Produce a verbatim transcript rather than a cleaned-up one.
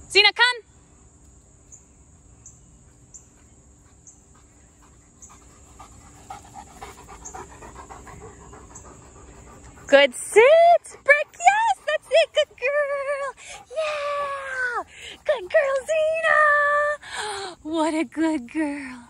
Zena, come. Good sit. Brick, yes, that's it. Good girl. Yeah. Good girl, Zena. What a good girl.